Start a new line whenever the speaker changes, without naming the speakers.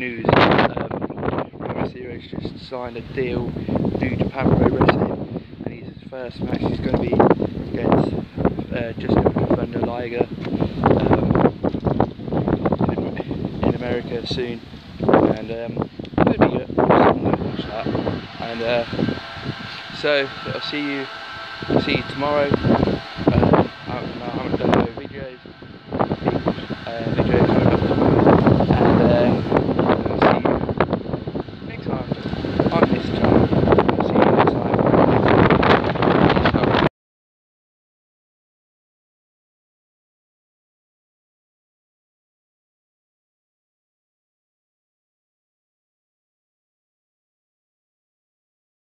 news. Rey Mysterio's just signed a deal with New Japan Pro Wrestling, and his first match is going to be against Justin Thunder Liger in America soon, and it's going to be good. I'm going to watch that, and so I'll see you tomorrow. I haven't done no videos.